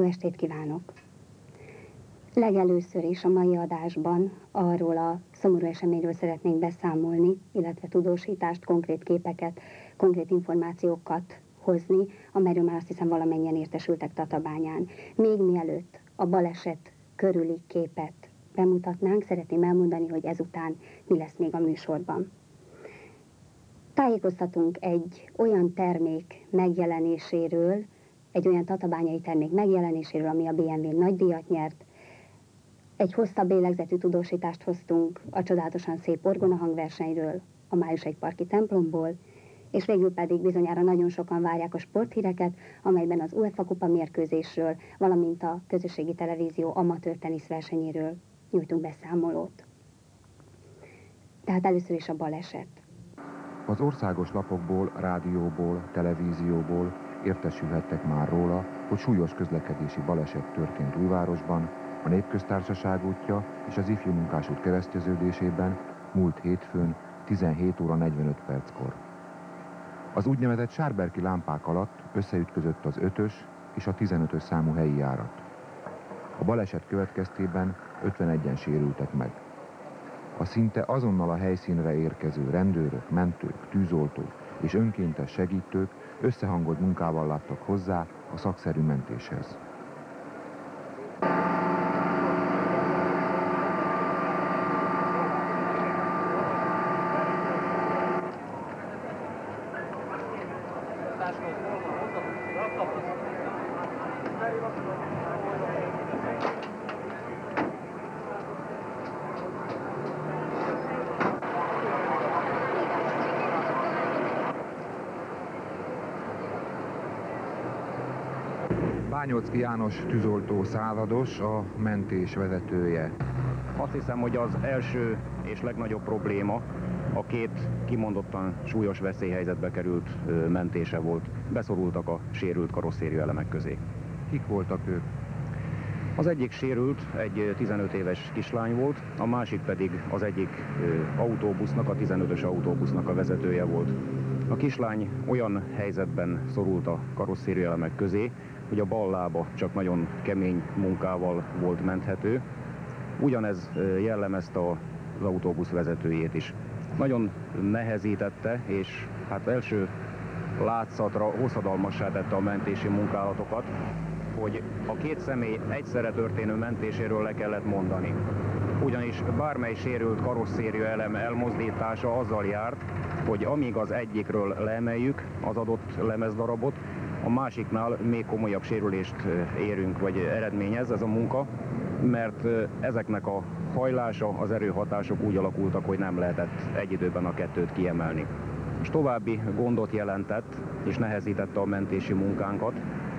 estét kívánok! Legelőször is a mai adásban arról a szomorú eseményről szeretnénk beszámolni, illetve tudósítást, konkrét képeket, konkrét információkat hozni, amelyről már azt hiszem valamennyien értesültek Tatabányán. Még mielőtt a baleset körüli képet bemutatnánk, szeretném elmondani, hogy ezután mi lesz még a műsorban. Tájékoztatunk egy olyan termék megjelenéséről, egy olyan tatabányai termék megjelenéséről, ami a BMW nagydíjat nyert. Egy hosszabb lélegzetű tudósítást hoztunk a csodálatosan szép orgonahangversenyről, a Májusaik parki templomból, és végül pedig bizonyára nagyon sokan várják a sporthíreket, amelyben az UEFA kupa mérkőzésről, valamint a közösségi televízió amatőr teniszversenyéről nyújtunk beszámolót. Tehát először is a baleset. Az országos lapokból, rádióból, televízióból értesülhettek már róla, hogy súlyos közlekedési baleset történt Újvárosban, a Népköztársaság útja és az Ifjú Munkásút kereszteződésében múlt hétfőn 17 óra 45 perckor. Az úgynevezett Sárberki lámpák alatt összeütközött az 5-ös és a 15-ös számú helyi járat. A baleset következtében 51-en sérültek meg. A szinte azonnal a helyszínre érkező rendőrök, mentők, tűzoltók és önkéntes segítők összehangolt munkával láttak hozzá a szakszerű mentéshez. Bányocki János tűzoltó százados, a mentés vezetője. Azt hiszem, hogy az első és legnagyobb probléma a két kimondottan súlyos veszélyhelyzetbe került mentése volt. Beszorultak a sérült karosszériaelemek közé. Kik voltak ők? Az egyik sérült, egy 15 éves kislány volt, a másik pedig az egyik autóbusznak, a 15-ös autóbusznak a vezetője volt. A kislány olyan helyzetben szorult a karosszériaelemek közé, hogy a bal lába csak nagyon kemény munkával volt menthető. Ugyanez jellemezte az autóbusz vezetőjét is. Nagyon nehezítette, és hát első látszatra hosszadalmassá tette a mentési munkálatokat, hogy a két személy egyszerre történő mentéséről le kellett mondani. Ugyanis bármely sérült karosszériaelem elmozdítása azzal járt, hogy amíg az egyikről leemeljük az adott lemezdarabot, a másiknál még komolyabb sérülést érünk, vagy eredményez ez a munka, mert ezeknek a hajlása, az erőhatások úgy alakultak, hogy nem lehetett egy időben a kettőt kiemelni. És további gondot jelentett, és nehezítette a mentési munkánkat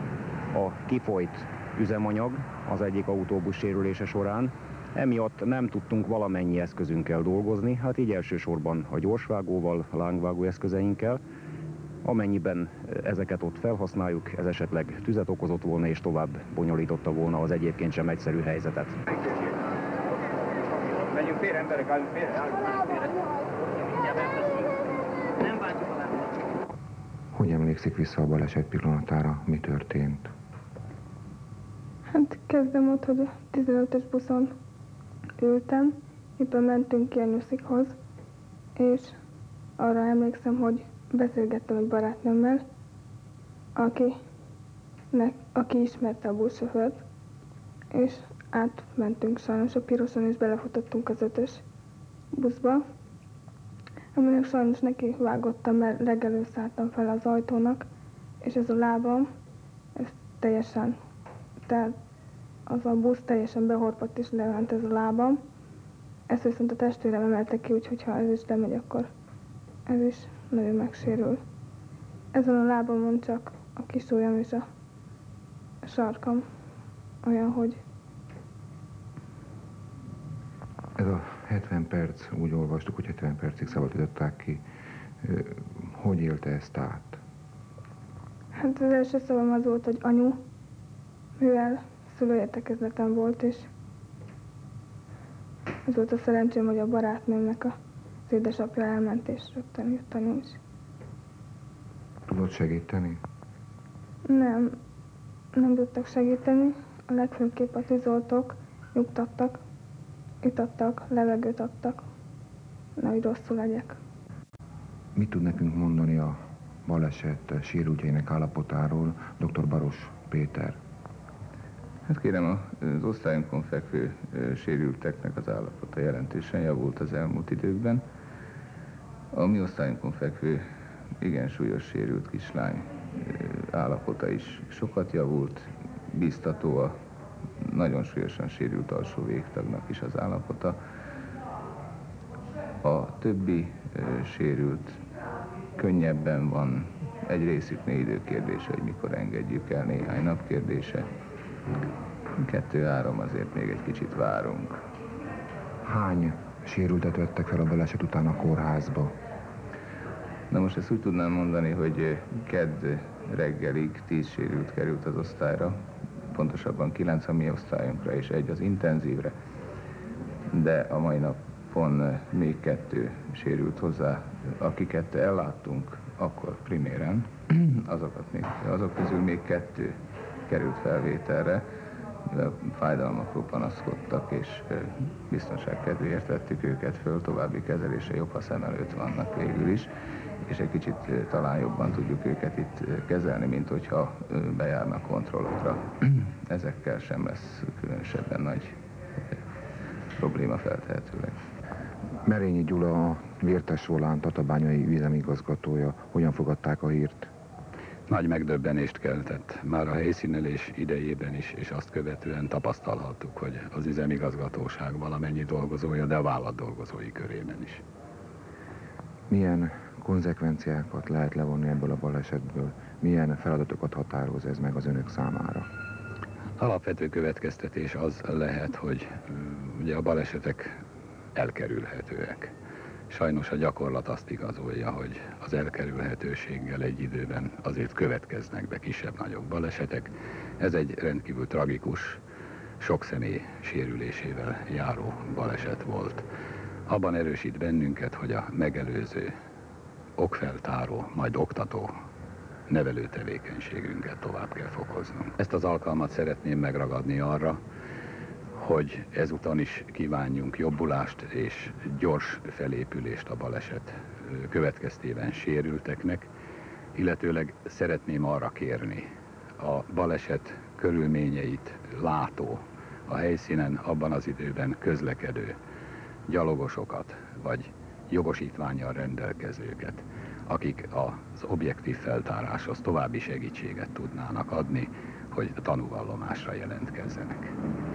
a kifolyt üzemanyag az egyik autóbusz sérülése során. Emiatt nem tudtunk valamennyi eszközünkkel dolgozni, hát így elsősorban a gyorsvágóval, lángvágó eszközeinkkel. Amennyiben ezeket ott felhasználjuk, ez esetleg tüzet okozott volna és tovább bonyolította volna az egyébként sem egyszerű helyzetet. Menjünk félre, emberek, állunk félre, Hogy emlékszik vissza a baleset pillanatára, mi történt? Hát kezdem ott, hogy a 15-ös buszon ültem, éppen mentünk Kérnyuszikhoz, és arra emlékszem, hogy beszélgettem egy barátnőmmel, aki ismerte a buszsofőrt, és átmentünk sajnos a piroson, és belefutottunk az 5-ös buszba, aminek sajnos neki vágottam, mert legelőtt szálltam fel az ajtónak, és ez a lábam, ez teljesen, tehát az a busz teljesen behorpadt, és lement ez a lábam. Ezt viszont a testvérem emelte ki, úgyhogy ha ez is lemegy, akkor ez is nagyon megsérül. Ezen a lábamon csak a kis ujjam és a sarkam olyan, hogy... Ez a 70 perc, úgy olvastuk, hogy 70 percig szabadították ki. Hogy élte ezt át? Hát az első szavam az volt, hogy anyu, mivel szülőértekezletem volt, és ez volt a szerencsém, hogy a barátnőmnek az édesapja elment, és rögtön jött anyu is. Tudod segíteni? Nem. nem tudtak segíteni, a legfőképp a tűzoltók nyugtattak, itattak, levegőt adtak, nehogy rosszul legyek. Mit tud nekünk mondani a baleset sérültjeinek állapotáról dr. Baros Péter? Hát kérem, az osztályunkon fekvő sérülteknek az állapota jelentősen javult az elmúlt időkben. A mi osztályunkon fekvő igen súlyos sérült kislány állapota is sokat javult, biztató a nagyon súlyosan sérült alsó végtagnak is az állapota. A többi sérült könnyebben van, egy részüknél időkérdése, hogy mikor engedjük el, néhány nap kérdése. 2-3 azért még egy kicsit várunk. Hány sérültet vettek fel a baleset után a kórházba? Na most ezt úgy tudnám mondani, hogy kedd reggelig 10 sérült került az osztályra, pontosabban 9 a mi osztályunkra és 1 az intenzívre, de a mai napon még 2 sérült hozzá, akiket elláttunk akkor priméren, azok közül még 2 került felvételre, mivel fájdalmakról panaszkodtak, és biztonság kedvéért vettük őket föl, további kezelése jobb, ha szem előtt vannak végül is, és egy kicsit talán jobban tudjuk őket itt kezelni, mint hogyha bejárnak kontrollokra. Ezekkel sem lesz különösebben nagy probléma feltehetőleg. Merényi Gyula, a Vértes Volán tatabányai üzemigazgatója. Hogyan fogadták a hírt? Nagy megdöbbenést keltett. Már a helyszínelés idejében is, és azt követően tapasztalhattuk, hogy az üzemigazgatóság valamennyi dolgozója, de a vállalat dolgozói körében is. Milyen konzekvenciákat lehet levonni ebből a balesetből? Milyen feladatokat határoz ez meg az önök számára? Alapvető következtetés az lehet, hogy ugye a balesetek elkerülhetőek. Sajnos a gyakorlat azt igazolja, hogy az elkerülhetőséggel egy időben azért következnek be kisebb-nagyobb balesetek. Ez egy rendkívül tragikus, sok személy sérülésével járó baleset volt. Abban erősít bennünket, hogy a megelőző, okfeltáró, majd oktató, nevelő tevékenységünket tovább kell fokoznunk. Ezt az alkalmat szeretném megragadni arra, hogy ezután is kívánjunk jobbulást és gyors felépülést a baleset következtében sérülteknek, illetőleg szeretném arra kérni a baleset körülményeit látó, a helyszínen abban az időben közlekedő gyalogosokat, vagy jogosítvánnyal rendelkezőket, akik az objektív feltáráshoz további segítséget tudnának adni, hogy tanúvallomásra jelentkezzenek.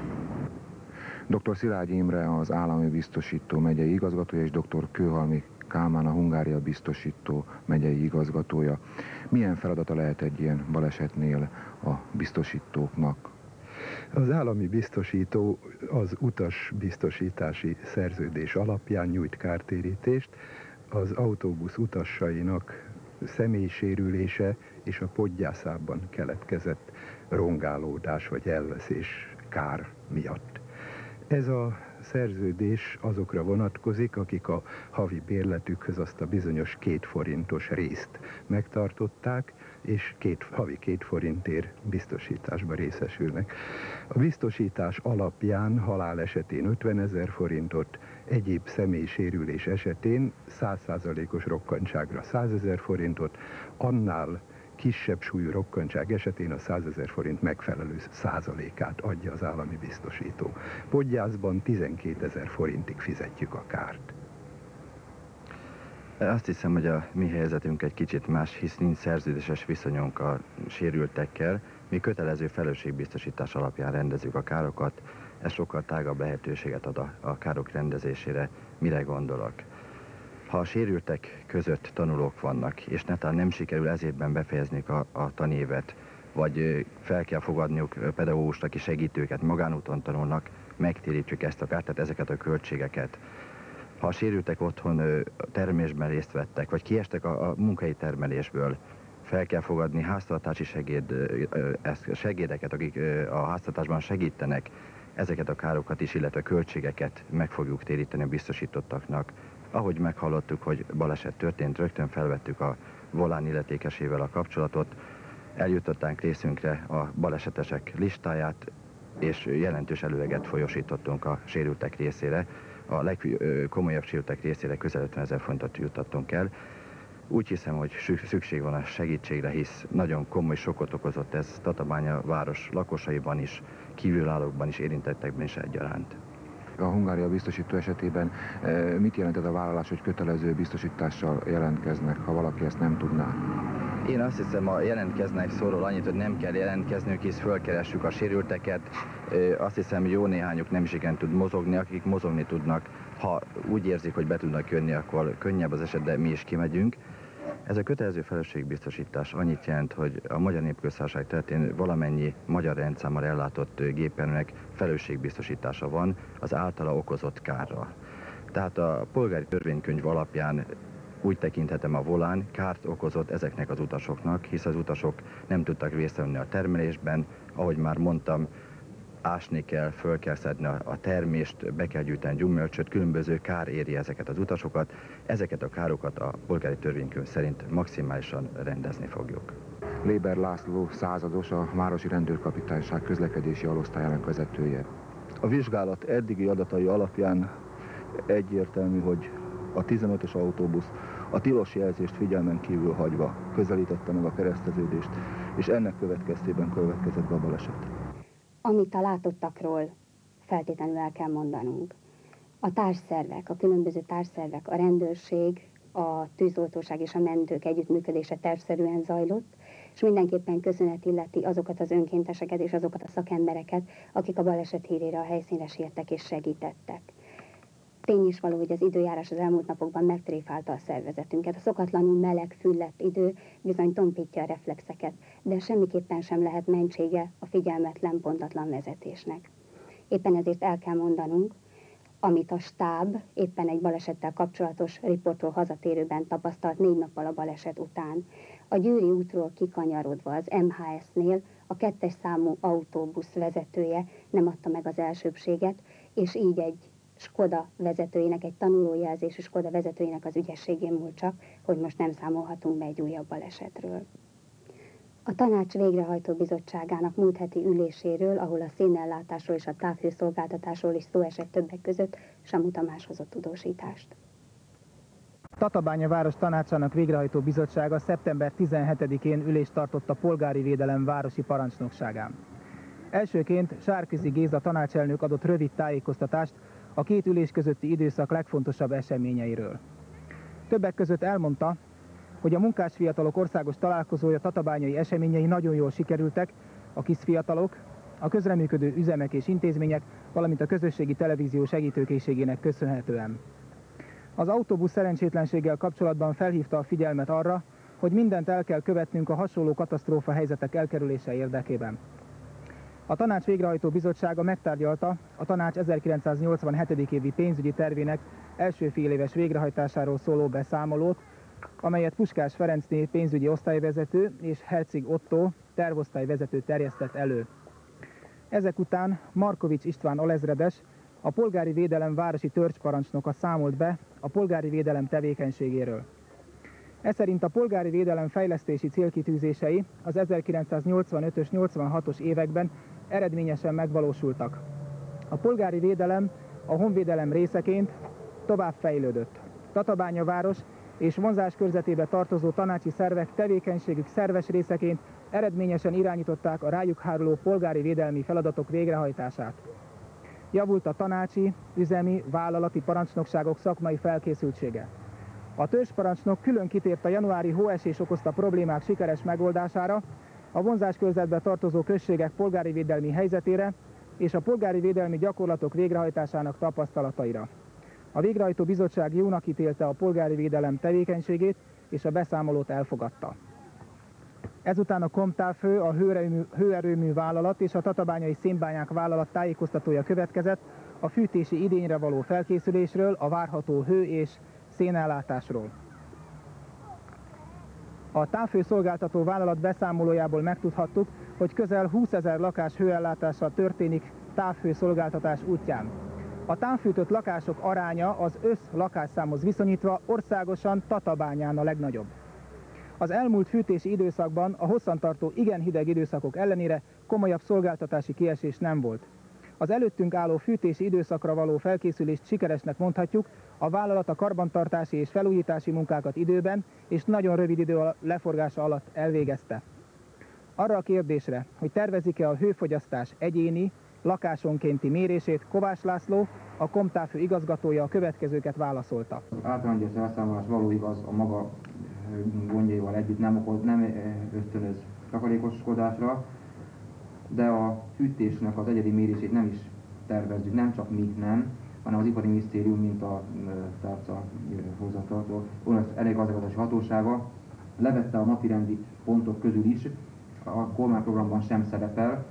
Dr. Szilágyi Imre, az állami biztosító megyei igazgatója, és dr. Kőhalmi Kálmán, a Hungária biztosító megyei igazgatója. Milyen feladata lehet egy ilyen balesetnél a biztosítóknak? Az állami biztosító az utasbiztosítási szerződés alapján nyújt kártérítést az autóbusz utassainak személysérülése és a podgyászában keletkezett rongálódás vagy elveszés kár miatt. Ez a szerződés azokra vonatkozik, akik a havi bérletükhöz azt a bizonyos 2 forintos részt megtartották, és havi 2 forintért biztosításba részesülnek. A biztosítás alapján halál esetén 50 000 forintot, egyéb személysérülés esetén 100%-os rokkantságra 100 000 forintot, annál kisebb súlyú rokkantság esetén a 100 000 forint megfelelő százalékát adja az állami biztosító. Podgyászban 12 000 forintig fizetjük a kárt. Azt hiszem, hogy a mi helyzetünk egy kicsit más, hisz nincs szerződéses viszonyunk a sérültekkel. Mi kötelező felelősségbiztosítás alapján rendezzük a károkat. Ez sokkal tágabb lehetőséget ad a károk rendezésére. Mire gondolok? Ha a sérültek között tanulók vannak, és netán nem sikerül ez évben befejezniük a tanévet, vagy fel kell fogadniuk pedagógust, aki segítőket magánúton tanulnak, megtérítjük ezt a kárt, tehát ezeket a költségeket. Ha a sérültek otthon termésben részt vettek, vagy kiestek a munkai termelésből, fel kell fogadni háztartási segédeket, akik a háztartásban segítenek, ezeket a károkat is, illetve költségeket meg fogjuk téríteni a biztosítottaknak. Ahogy meghallottuk, hogy baleset történt, rögtön felvettük a volán illetékesével a kapcsolatot. eljutották részünkre a balesetesek listáját, és jelentős előleget folyosítottunk a sérültek részére. A legkomolyabb sérültek részére közel 50 000 forintot juttattunk el. Úgy hiszem, hogy szükség van a segítségre, hisz nagyon komoly sokkot okozott ez Tatabánya város lakosaiban is, kívülállókban is, érintettekben is egyaránt. A Hungária biztosító esetében mit jelent ez a vállalás, hogy kötelező biztosítással jelentkeznek, ha valaki ezt nem tudná? Én azt hiszem, a jelentkeznek szólal annyit, hogy nem kell jelentkeznünk, hisz fölkeressük a sérülteket. Azt hiszem, jó néhányuk nem is igen tud mozogni, akik mozogni tudnak, ha úgy érzik, hogy be tudnak jönni, akkor könnyebb az eset, de mi is kimegyünk. Ez a kötelező felelősségbiztosítás annyit jelent, hogy a Magyar Népköztársaság területén valamennyi magyar rendszámmal ellátott gépjárműnek felelősségbiztosítása van az általa okozott kárra. Tehát a polgári törvénykönyv alapján úgy tekinthetem, a volán kárt okozott ezeknek az utasoknak, hisz az utasok nem tudtak részt venni a termelésben, ahogy már mondtam, ásni kell, föl kell szedni a termést, be kell gyűjteni gyümölcsöt, különböző kár éri ezeket az utasokat. Ezeket a károkat a polgári törvénykönyv szerint maximálisan rendezni fogjuk. Léber László százados, a Városi Rendőrkapitányság közlekedési alosztályának vezetője. A vizsgálat eddigi adatai alapján egyértelmű, hogy a 15-ös autóbusz a tilos jelzést figyelmen kívül hagyva közelítette meg a kereszteződést, és ennek következtében következett be a baleset. Amit a látottakról feltétlenül el kell mondanunk. A társszervek, a különböző társszervek, a rendőrség, a tűzoltóság és a mentők együttműködése tervszerűen zajlott, és mindenképpen köszönet illeti azokat az önkénteseket és azokat a szakembereket, akik a baleset hírére a helyszínre siettek és segítettek. Tény is való, hogy az időjárás az elmúlt napokban megtréfálta a szervezetünket. A szokatlanul meleg, füllett idő bizony tompítja a reflexeket, de semmiképpen sem lehet mentsége a figyelmetlen, pontatlan vezetésnek. Éppen ezért el kell mondanunk, amit a stáb éppen egy balesettel kapcsolatos riportról hazatérőben tapasztalt 4 nappal a baleset után. A Győri útról kikanyarodva az MHS-nél a 2-es számú autóbusz vezetője nem adta meg az elsőbséget, és így egy Skoda vezetőjének, egy tanulójelzésű Skoda vezetőjének az ügyességén múlt csak, hogy most nem számolhatunk be egy újabb balesetről. A Tanács Végrehajtó Bizottságának múlt heti üléséről, ahol a szénellátásról és a távhőszolgáltatásról is szó esett többek között, Samu Tamás hozott tudósítást. Tatabánya város tanácsának végrehajtó bizottsága szeptember 17-én ülést tartott a polgári védelem városi parancsnokságán. Elsőként Sárközi Géza tanácselnök adott rövid tájékoztatást a 2 ülés közötti időszak legfontosabb eseményeiről. Többek között elmondta, hogy a munkásfiatalok országos találkozója tatabányai eseményei nagyon jól sikerültek, a KISZ-fiatalok, a közreműködő üzemek és intézmények, valamint a közösségi televízió segítőkészségének köszönhetően. Az autóbusz szerencsétlenséggel kapcsolatban felhívta a figyelmet arra, hogy mindent el kell követnünk a hasonló katasztrófa helyzetek elkerülése érdekében. A Tanács Végrehajtó Bizottsága megtárgyalta a Tanács 1987. évi pénzügyi tervének első féléves végrehajtásáról szóló beszámolót, amelyet Puskás Ferencné pénzügyi osztályvezető és Herceg Otto tervosztályvezető terjesztett elő. Ezek után Markovics István alezredes, a polgári védelem városi törzsparancsnoka számolt be a polgári védelem tevékenységéről. Eszerint a polgári védelem fejlesztési célkitűzései az 1985-ös, 86-os években eredményesen megvalósultak. A polgári védelem a honvédelem részeként tovább fejlődött. Tatabánya város és vonzás körzetébe tartozó tanácsi szervek tevékenységük szerves részeként eredményesen irányították a rájuk háruló polgári védelmi feladatok végrehajtását. Javult a tanácsi, üzemi, vállalati parancsnokságok szakmai felkészültsége. A törzsparancsnok külön kitért a januári hóesés okozta problémák sikeres megoldására, a vonzáskörzetbe tartozó községek polgári védelmi helyzetére és a polgári védelmi gyakorlatok végrehajtásának tapasztalataira. A végrehajtó bizottság jónak ítélte a polgári védelem tevékenységét, és a beszámolót elfogadta. Ezután a Komtávhő, a hőerőmű vállalat és a tatabányai szénbányák vállalat tájékoztatója következett a fűtési idényre való felkészülésről, a várható hő és szénellátásról. A távhőszolgáltató vállalat beszámolójából megtudhattuk, hogy közel 20 000 lakás hőellátása történik távhőszolgáltatás útján. A távfűtött lakások aránya az lakásszámhoz viszonyítva országosan Tatabányán a legnagyobb. Az elmúlt fűtési időszakban a hosszantartó igen hideg időszakok ellenére komolyabb szolgáltatási kiesés nem volt. Az előttünk álló fűtési időszakra való felkészülést sikeresnek mondhatjuk, a vállalat a karbantartási és felújítási munkákat időben és nagyon rövid idő leforgása alatt elvégezte. Arra a kérdésre, hogy tervezik-e a hőfogyasztás egyéni, lakásonkénti mérését, Kovács László, a Komtávhő igazgatója a következőket válaszolta. Az általános elszámolás való igaz, a maga gondjaival együtt nem ösztönöz takarékoskodásra, de a fűtésnek az egyedi mérését nem is tervezzük, nem csak mi nem, hanem az Ipari Minisztérium, mint a tárca hozzátartó Energiagazdasági Hatósága levette a napirendi pontok közül is, a kormányprogramban sem szerepel,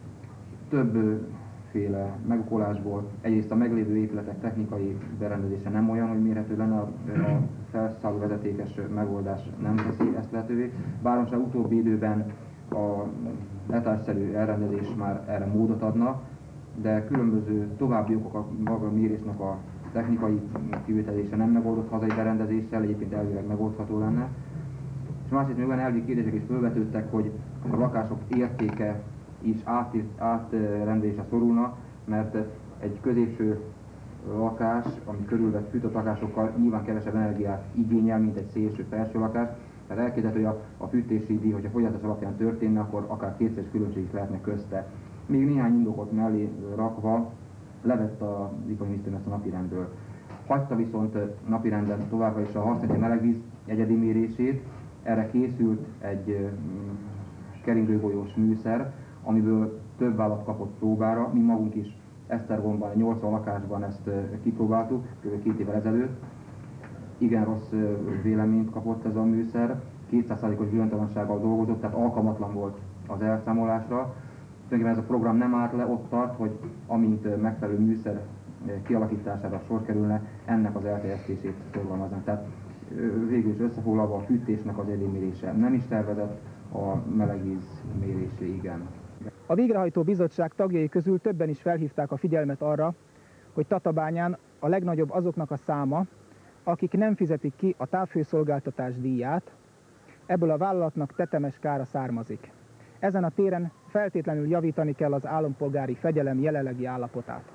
többféle megokolásból. Egyrészt a meglévő épületek technikai berendezése nem olyan, hogy mérhető lenne, a felszálló vezetékes megoldás nem teszi ezt lehetővé, bár most utóbbi időben a letásszerű elrendezés már erre módot adna, de különböző további okok a maga mérésnek a technikai kivitelezése nem megoldott hazai berendezéssel, egyébként elvileg megoldható lenne. És másrészt még olyan elvi kérdések is felvetődtek, hogy a lakások értéke is átrendelésre szorulna, mert egy középső lakás, ami körülvett fűtött lakásokkal nyilván kevesebb energiát igényel, mint egy szélső-felső lakás. Tehát elképzelhető, hogy a fűtési díj, hogyha fogyasztás alapján történne, akkor akár kétszeres különbség is lehetne közte. Még néhány indokot mellé rakva levett az Ipari Minisztérium ezt a napirendről. Hagyta viszont napirenden továbbra is a harcszintű melegvíz egyedi mérését. Erre készült egy keringőgolyós műszer, amiből több vállalat kapott próbára. Mi magunk is Esztergomban, 80 lakásban ezt kipróbáltuk, kb. 2 évvel ezelőtt. Igen rossz véleményt kapott ez a műszer, 200%-os bizonytalansággal dolgozott, tehát alkalmatlan volt az elszámolásra. Tulajdonképpen ez a program nem állt le, ott tart, hogy amint megfelelő műszer kialakítására sor kerülne, ennek az elterjesztését szorgalmaznak. Tehát végül is összefoglalva a fűtésnek az edénymérése nem is tervezett, a melegvíz mérésé igen. A végrehajtó bizottság tagjai közül többen is felhívták a figyelmet arra, hogy Tatabányán a legnagyobb azoknak a száma, akik nem fizetik ki a távhőszolgáltatás díját, ebből a vállalatnak tetemes kára származik. Ezen a téren feltétlenül javítani kell az állampolgári fegyelem jelenlegi állapotát.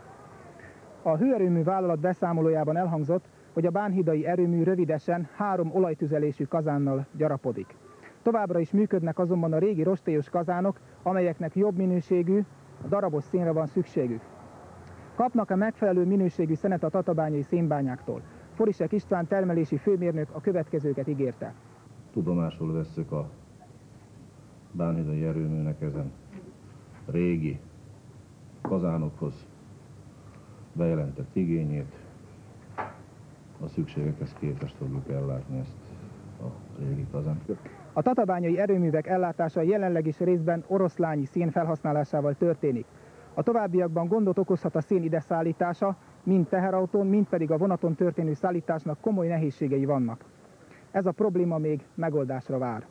A hőerőmű vállalat beszámolójában elhangzott, hogy a bánhidai erőmű rövidesen 3 olajtüzelésű kazánnal gyarapodik. Továbbra is működnek azonban a régi rostélyos kazánok, amelyeknek jobb minőségű, darabos szénre van szükségük. Kapnak-e megfelelő minőségű szenet a tatabányai szénbányáktól? Forisek István termelési főmérnök a következőket ígérte. Tudomásul vesszük a bánhidai erőműnek ezen régi kazánokhoz bejelentett igényét, a szükségekhez képest fogjuk ellátni ezt a régi kazánt. A tatabányai erőművek ellátása jelenleg is részben oroszlányi szén felhasználásával történik. A továbbiakban gondot okozhat a szén ide szállítása, mind teherautón, mind pedig a vonaton történő szállításnak komoly nehézségei vannak. Ez a probléma még megoldásra vár.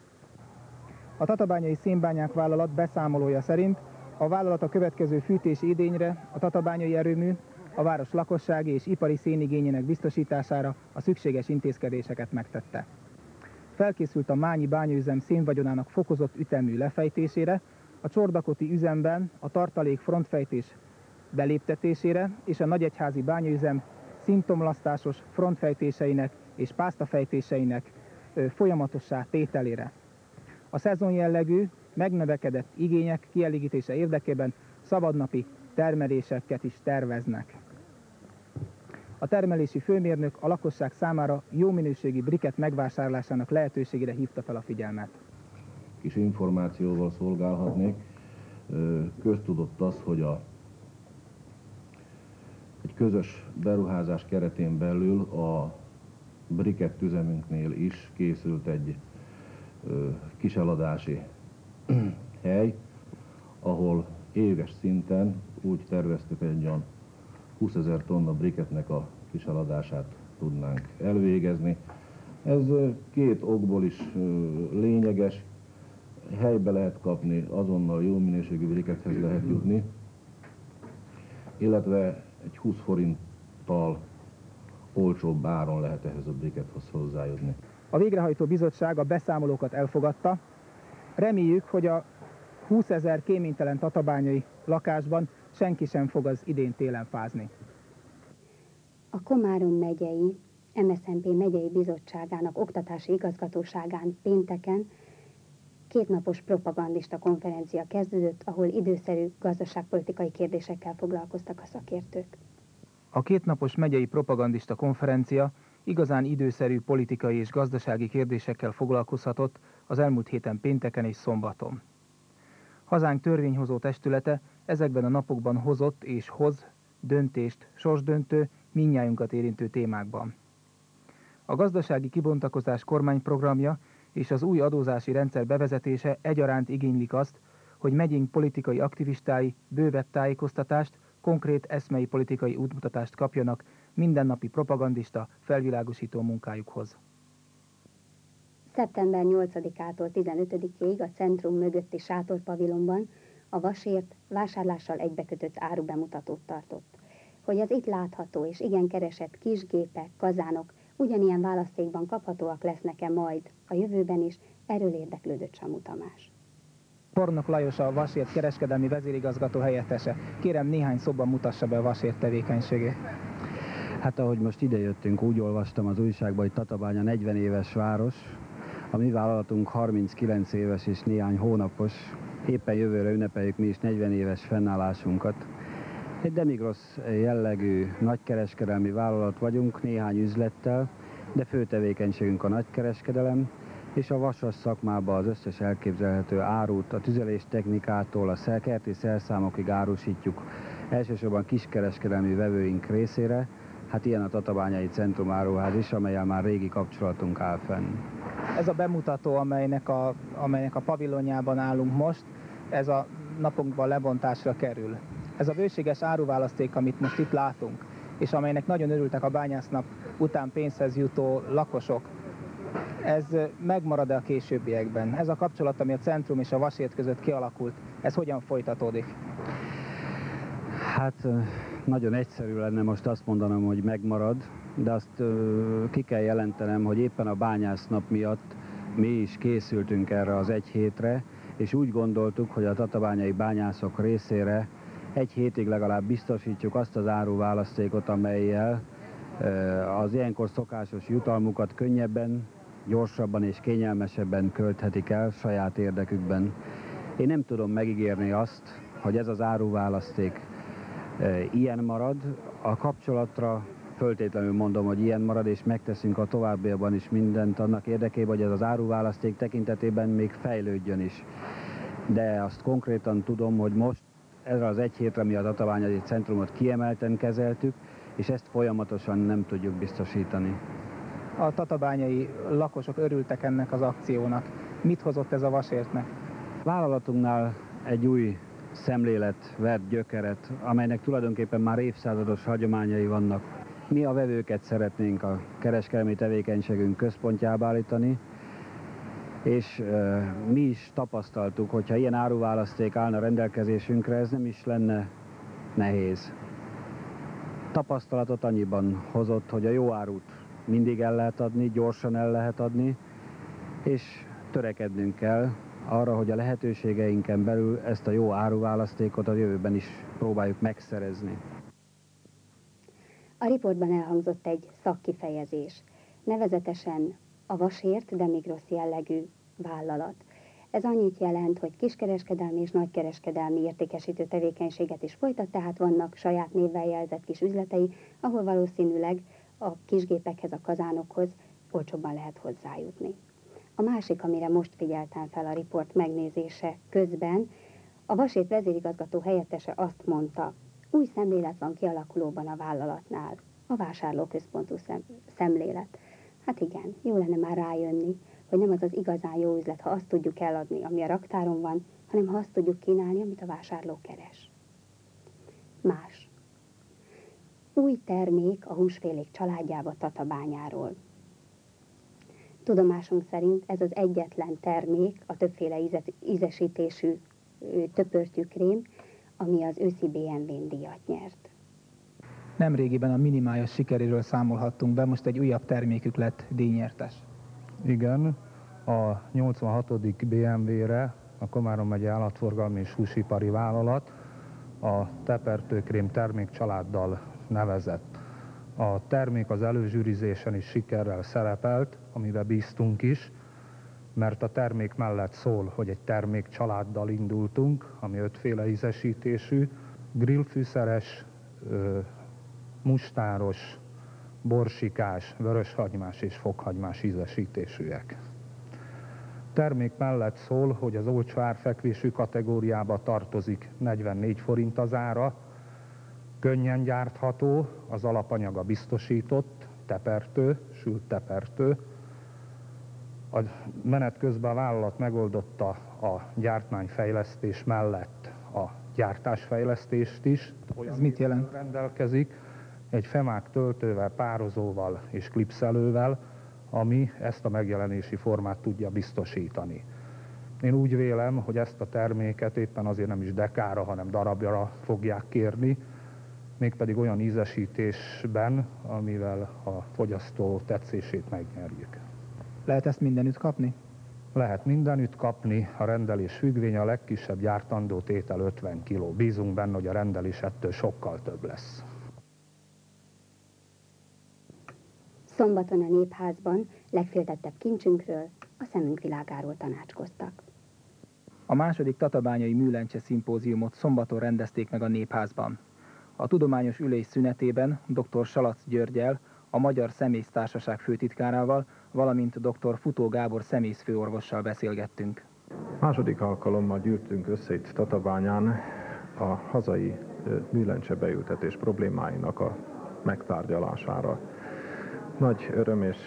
A Tatabányai Szénbányák vállalat beszámolója szerint a vállalat a következő fűtési idényre a tatabányai erőmű a város lakossági és ipari szénigényének biztosítására a szükséges intézkedéseket megtette. Felkészült a Mányi bányaüzem szénvagyonának fokozott ütemű lefejtésére, a Csordakoti üzemben a tartalék frontfejtés beléptetésére és a Nagyegyházi bányaüzem szimptomlasztásos frontfejtéseinek és pásztafejtéseinek folyamatossá tételére. A szezonjellegű, megnövekedett igények kielégítése érdekében szabadnapi termeléseket is terveznek. A termelési főmérnök a lakosság számára jó minőségi briket megvásárlásának lehetőségére hívta fel a figyelmet. Kis információval szolgálhatnék. Köztudott az, hogy egy közös beruházás keretén belül a briket üzemünknél is készült egy kiseladási hely, ahol éves szinten úgy terveztük, egy olyan 20 000 tonna briketnek a kiseladását tudnánk elvégezni. Ez 2 okból is lényeges. Helybe lehet kapni, azonnal jó minőségű brikethez lehet jutni, illetve egy 20 forinttal olcsóbb áron lehet ehhez a brikethoz hozzájutni. A végrehajtó bizottság a beszámolókat elfogadta. Reméljük, hogy a 20 000 kéménytelen tatabányai lakásban senki sem fog az idén télen fázni. A Komárom megyei MSZNP megyei bizottságának oktatási igazgatóságán pénteken 2 napos propagandista konferencia kezdődött, ahol időszerű gazdaságpolitikai kérdésekkel foglalkoztak a szakértők. A 2 napos megyei propagandista konferencia igazán időszerű politikai és gazdasági kérdésekkel foglalkozhatott az elmúlt héten pénteken és szombaton. Hazánk törvényhozó testülete ezekben a napokban hozott és hoz döntést, sorsdöntő, mindnyájunkat érintő témákban. A gazdasági kibontakozás kormányprogramja és az új adózási rendszer bevezetése egyaránt igénylik azt, hogy megyénk politikai aktivistái bővebb tájékoztatást, konkrét eszmei politikai útmutatást kapjanak mindennapi propagandista, felvilágosító munkájukhoz. Szeptember 8-ától 15-ig a centrum mögötti sátorpavilonban a Vasért vásárlással egybekötött árubemutatót tartott. Hogy az itt látható és igen keresett kisgépek, kazánok ugyanilyen választékban kaphatóak lesznek-e majd a jövőben is, erről érdeklődött Samu Tamás. Pornok Lajos a Vasért kereskedelmi vezérigazgató helyettese. Kérem, néhány szóban mutassa be a Vasért tevékenységét. Hát ahogy most idejöttünk, úgy olvastam az újságban, hogy Tatabánya 40 éves város, a mi vállalatunk 39 éves és néhány hónapos, éppen jövőre ünnepeljük mi is 40 éves fennállásunkat. Egy Demigros jellegű nagykereskedelmi vállalat vagyunk, néhány üzlettel, de fő tevékenységünk a nagykereskedelem, és a vasas szakmában az összes elképzelhető árut, a tüzeléstechnikától a kerti szerszámokig árusítjuk, elsősorban kiskereskedelmi vevőink részére, hát ilyen a Tatabányai Centrum Áruház is, amellyel már régi kapcsolatunk áll fenn. Ez a bemutató, amelynek a pavilonjában állunk most, ez a napunkban lebontásra kerül. Ez a bőséges áruválaszték, amit most itt látunk, és amelynek nagyon örültek a bányásznap után pénzhez jutó lakosok, ez megmarad-e a későbbiekben? Ez a kapcsolat, ami a centrum és a Vasért között kialakult, ez hogyan folytatódik? Hát nagyon egyszerű lenne most azt mondanom, hogy megmarad, de azt ki kell jelentenem, hogy éppen a bányásznap miatt mi is készültünk erre az egy hétre, és úgy gondoltuk, hogy a tatabányai bányászok részére egy hétig legalább biztosítjuk azt az áruválasztékot, amellyel az ilyenkor szokásos jutalmukat könnyebben, gyorsabban és kényelmesebben költhetik el saját érdekükben. Én nem tudom megígérni azt, hogy ez az áruválaszték ilyen marad. A kapcsolatra föltétlenül mondom, hogy ilyen marad, és megteszünk a továbbiakban is mindent annak érdekében, hogy ez az áruválaszték tekintetében még fejlődjön is. De azt konkrétan tudom, hogy most erre az egy hétre mi a Tatabányai Centrumot kiemelten kezeltük, és ezt folyamatosan nem tudjuk biztosítani. A tatabányai lakosok örültek ennek az akciónak. Mit hozott ez a Vasértnek? Vállalatunknál egy új szemlélet vert gyökeret, amelynek tulajdonképpen már évszázados hagyományai vannak. Mi a vevőket szeretnénk a kereskedelmi tevékenységünk központjába állítani, és mi is tapasztaltuk, hogyha ilyen áruválaszték állna rendelkezésünkre, ez nem is lenne nehéz. Tapasztalatot annyiban hozott, hogy a jó árut mindig el lehet adni, gyorsan el lehet adni, és törekednünk kell arra, hogy a lehetőségeinken belül ezt a jó áruválasztékot a jövőben is próbáljuk megszerezni. A riportban elhangzott egy szakkifejezés, nevezetesen a Vasért Demigros jellegű vállalat. Ez annyit jelent, hogy kiskereskedelmi és nagykereskedelmi értékesítő tevékenységet is folytat, tehát vannak saját névvel jelzett kis üzletei, ahol valószínűleg a kisgépekhez, a kazánokhoz olcsóbban lehet hozzájutni. A másik, amire most figyeltem fel a riport megnézése közben, a Vasért vezérigazgató helyettese azt mondta, új szemlélet van kialakulóban a vállalatnál, a vásárlóközpontú szemlélet. Hát igen, jó lenne már rájönni, hogy nem az az igazán jó üzlet, ha azt tudjuk eladni, ami a raktáron van, hanem ha azt tudjuk kínálni, amit a vásárló keres. Más. Új termék a húsfélék családjába Tatabányáról. Tudomásunk szerint ez az egyetlen termék, a többféle ízesítésű töpörtyűkrém, ami az őszi BMW-n díjat nyert. Nemrégiben a Minimája sikeréről számolhattunk be, most egy újabb termékük lett díjnyertes. Igen, a 86. BMW-re a Komárom megye Állatforgalmi és Húsipari Vállalat a tepertőkrém termékcsaláddal nevezett. A termék az előzsűrizésen is sikerrel szerepelt, amiben bíztunk is, mert a termék mellett szól, hogy egy termékcsaláddal indultunk, ami 5 féle ízesítésű, grillfűszeres, mustáros, borsikás, vöröshagymás és fokhagymás ízesítésűek. Termék mellett szól, hogy az olcsó árfekvésű kategóriába tartozik, 44 forint az ára, könnyen gyártható, az alapanyaga biztosított, tepertő, sült tepertő. A menet közben a vállalat megoldotta a gyártmányfejlesztés mellett a gyártásfejlesztést is. Ez mit jelent? Rendelkezik egy femák töltővel, pározóval és klipszelővel, ami ezt a megjelenési formát tudja biztosítani. Én úgy vélem, hogy ezt a terméket éppen azért nem is dekára, hanem darabjára fogják kérni, mégpedig olyan ízesítésben, amivel a fogyasztó tetszését megnyerjük. Lehet ezt mindenütt kapni? Lehet mindenütt kapni, a rendelés függvény, a legkisebb gyártandó tétel 50 kg. Bízunk benne, hogy a rendelés ettől sokkal több lesz. Szombaton a Népházban legféltettebb kincsünkről, a szemünk világáról tanácskoztak. A második tatabányai műlencse szimpóziumot szombaton rendezték meg a Népházban. A tudományos ülés szünetében dr. Salac Györggyel, a Magyar Szemésztársaság főtitkárával, valamint dr. Futó Gábor szemészfőorvossal beszélgettünk. Második alkalommal gyűltünk össze itt Tatabányán a hazai műlencse beültetés problémáinak a megtárgyalására. Nagy öröm és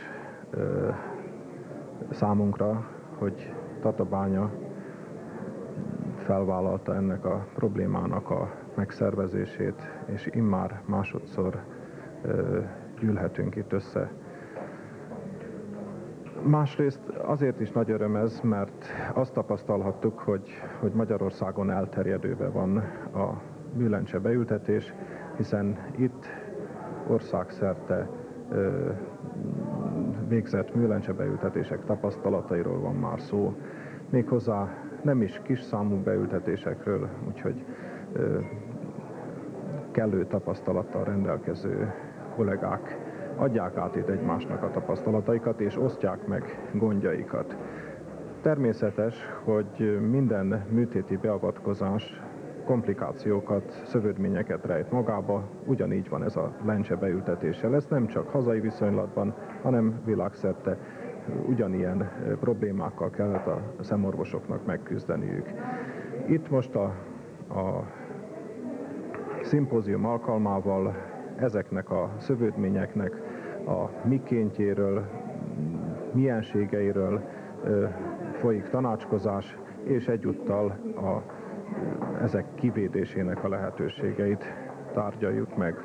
számunkra, hogy Tatabánya felvállalta ennek a problémának a megszervezését, és immár másodszor gyűlhetünk itt össze. Másrészt azért is nagy öröm ez, mert azt tapasztalhattuk, hogy Magyarországon elterjedőben van a műlencse beültetés, hiszen itt országszerte végzett műlencse beültetések tapasztalatairól van már szó, méghozzá nem is kis számú beültetésekről, úgyhogy kellő tapasztalattal rendelkező kollégák adják át itt egymásnak a tapasztalataikat, és osztják meg gondjaikat. Természetes, hogy minden műtéti beavatkozás komplikációkat, szövődményeket rejt magába, ugyanígy van ez a lencse beültetéssel. Ez nem csak hazai viszonylatban, hanem világszerte ugyanilyen problémákkal kellett a szemorvosoknak megküzdeniük. Itt most a szimpózium alkalmával ezeknek a szövődményeknek a mikéntjéről, mienségeiről folyik tanácskozás, és egyúttal ezek kivédésének a lehetőségeit tárgyaljuk meg.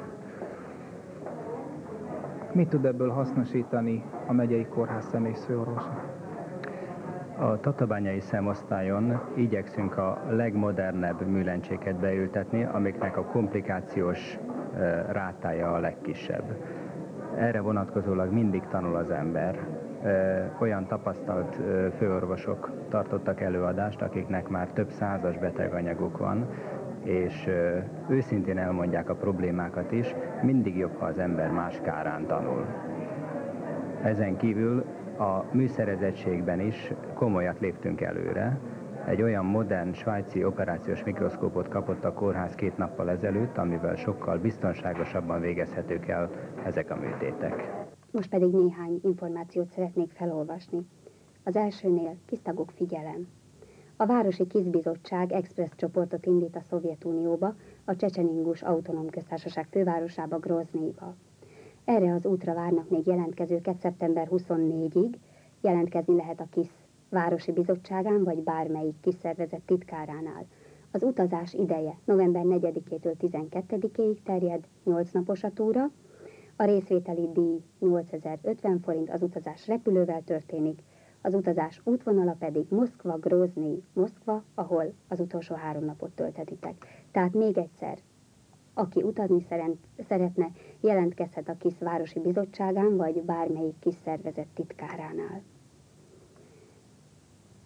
Mit tud ebből hasznosítani a megyei kórház szemészfőorvosa? A tatabányai szemosztályon igyekszünk a legmodernebb műlencséket beültetni, amiknek a komplikációs rátája a legkisebb. Erre vonatkozólag mindig tanul az ember. Olyan tapasztalt főorvosok tartottak előadást, akiknek már több százas beteganyaguk van, és őszintén elmondják a problémákat is, mindig jobb, ha az ember más kárán tanul. Ezen kívül a műszerezettségben is komolyat léptünk előre. Egy olyan modern svájci operációs mikroszkópot kapott a kórház 2 nappal ezelőtt, amivel sokkal biztonságosabban végezhetők el ezek a műtétek. Most pedig néhány információt szeretnék felolvasni. Az elsőnél kisztagok figyelem. A Városi Kizbizottság express csoportot indít a Szovjetunióba, a Csecseningus Autonóm Köztársaság fővárosába, Groznyba. Erre az útra várnak még jelentkezőket szeptember 24-ig, jelentkezni lehet a KISZ Városi Bizottságán vagy bármelyik kiszervezett titkáránál. Az utazás ideje november 4-től 12-ig terjed, 8 napos a túra. A részvételi díj 8050 forint, az utazás repülővel történik, az utazás útvonala pedig Moszkva, Grozny, Moszkva, ahol az utolsó 3 napot tölthetitek. Tehát még egyszer, aki utazni szeretne, jelentkezhet a KISZ Városi Bizottságán vagy bármelyik KISZ szervezet titkáránál.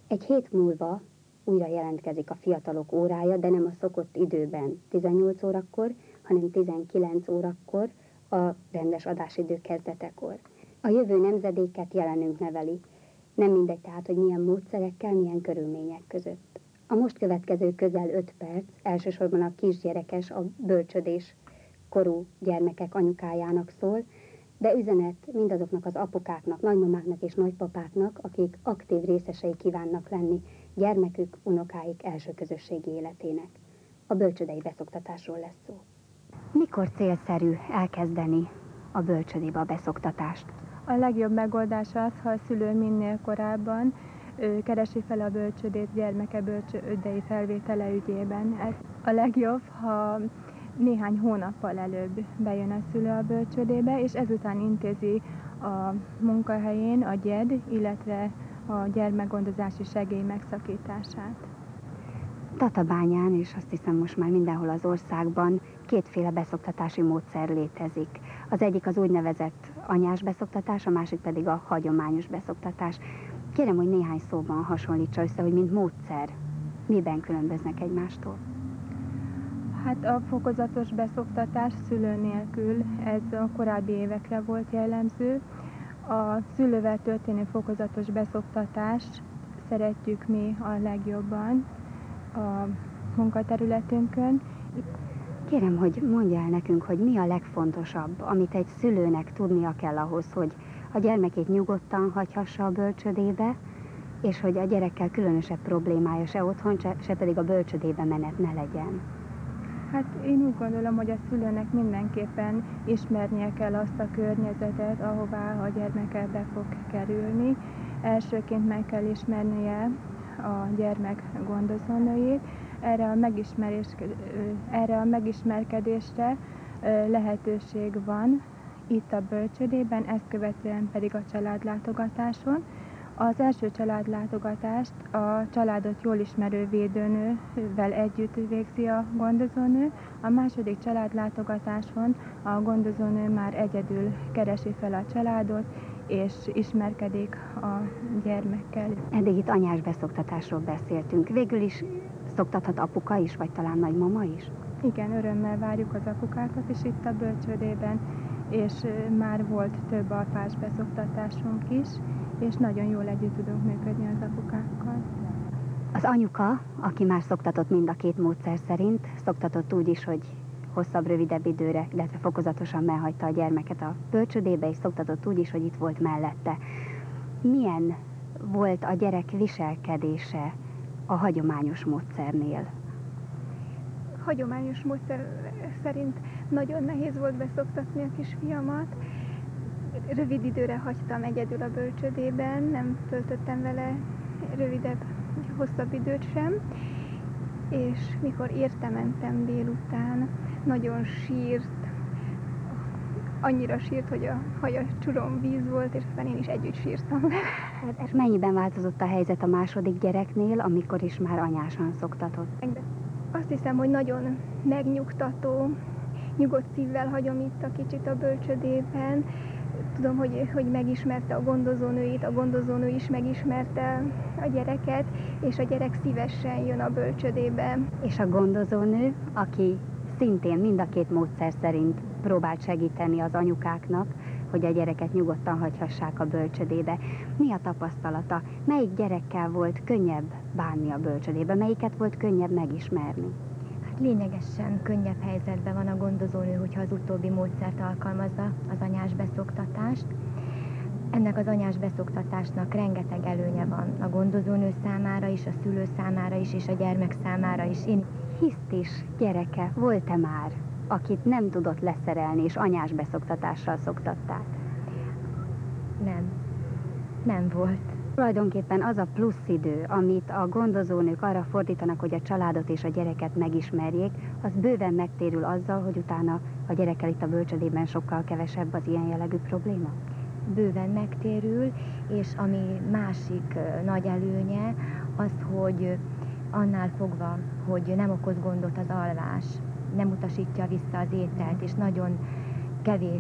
Egy hét múlva újra jelentkezik a fiatalok órája, de nem a szokott időben 18 órakor, hanem 19 órakor a rendes adásidő kezdetekor. A jövő nemzedéket jelenünk neveli. Nem mindegy tehát, hogy milyen módszerekkel, milyen körülmények között. A most következő közel 5 perc elsősorban a kisgyerekes, a bölcsödés korú gyermekek anyukájának szól, de üzenet mindazoknak az apukáknak, nagymamáknak és nagypapáknak, akik aktív részesei kívánnak lenni gyermekük, unokáik első közösségi életének. A bölcsödei beszoktatásról lesz szó. Mikor célszerű elkezdeni a bölcsödébe a beszoktatást? A legjobb megoldás az, ha a szülő minél korábban keresi fel a bölcsödét gyermeke bölcsödei felvétele ügyében. Ez a legjobb, ha néhány hónappal előbb bejön a szülő a bölcsödébe, és ezután intézi a munkahelyén a GYED, illetve a gyermekgondozási segély megszakítását. Tatabányán, és azt hiszem most már mindenhol az országban kétféle beszoktatási módszer létezik. Az egyik az úgynevezett anyás beszoktatás, a másik pedig a hagyományos beszoktatás. Kérem, hogy néhány szóban hasonlítsa össze, hogy mint módszer, miben különböznek egymástól? Hát a fokozatos beszoktatás szülő nélkül, ez a korábbi évekre volt jellemző. A szülővel történő fokozatos beszoktatást szeretjük mi a legjobban a munkaterületünkön. Kérem, hogy mondja el nekünk, hogy mi a legfontosabb, amit egy szülőnek tudnia kell ahhoz, hogy a gyermekét nyugodtan hagyhassa a bölcsödébe, és hogy a gyerekkel különösebb problémája se otthon, se pedig a bölcsödébe menet ne legyen. Hát én úgy gondolom, hogy a szülőnek mindenképpen ismernie kell azt a környezetet, ahová a gyermeke be fog kerülni. Elsőként meg kell ismernie a gyermek gondozónőjét. Erre a megismerkedésre lehetőség van itt a bölcsödében, ezt követően pedig a családlátogatáson. Az első családlátogatást a családot jól ismerő védőnővel együtt végzi a gondozónő, a második családlátogatáson a gondozónő már egyedül keresi fel a családot, és ismerkedik a gyermekkel. Eddig itt anyás beszoktatásról beszéltünk. Végül is szoktathat apuka is, vagy talán nagymama is? Igen, örömmel várjuk az apukákat is itt a bölcsődében, és már volt több apás beszoktatásunk is, és nagyon jól együtt tudunk működni az apukákkal. Az anyuka, aki már szoktatott mind a két módszer szerint, szoktatott úgy is, hogy hosszabb, rövidebb időre, illetve fokozatosan elhagyta a gyermeket a bölcsödébe, és szoktatott úgy is, hogy itt volt mellette. Milyen volt a gyerek viselkedése a hagyományos módszernél? Hagyományos módszer szerint nagyon nehéz volt beszoktatni a kisfiamat. Rövid időre hagytam egyedül a bölcsödében, nem töltöttem vele rövidebb, hosszabb időt sem. És mikor mentem délután, nagyon sírt, annyira sírt, hogy a haja csurom víz volt, és aztán én is együtt sírtam vele. Hát mennyiben változott a helyzet a második gyereknél, amikor is már anyásan szoktatott? Azt hiszem, hogy nagyon megnyugtató, nyugodt szívvel hagyom itt a kicsit a bölcsödében. Tudom, hogy megismerte a gondozónőit, a gondozónő is megismerte a gyereket, és a gyerek szívesen jön a bölcsödébe. És a gondozónő, aki szintén mind a két módszer szerint próbált segíteni az anyukáknak, hogy a gyereket nyugodtan hagyhassák a bölcsödébe. Mi a tapasztalata? Melyik gyerekkel volt könnyebb bánni a bölcsödébe? Melyiket volt könnyebb megismerni? Lényegesen könnyebb helyzetben van a gondozónő, hogyha az utóbbi módszert alkalmazza, az anyás beszoktatást. Ennek az anyás beszoktatásnak rengeteg előnye van a gondozónő számára is, a szülő számára is, és a gyermek számára is. Hisztis gyereke volt-e már, akit nem tudott leszerelni, és anyás beszoktatással szoktatták? Nem volt. Tulajdonképpen az a plusz idő, amit a gondozónők arra fordítanak, hogy a családot és a gyereket megismerjék, az bőven megtérül azzal, hogy utána a gyerekkel itt a bölcsödében sokkal kevesebb az ilyen jellegű probléma? Bőven megtérül, és ami másik nagy előnye az, hogy annál fogva, hogy nem okoz gondot az alvás, nem utasítja vissza az ételt, és nagyon kevés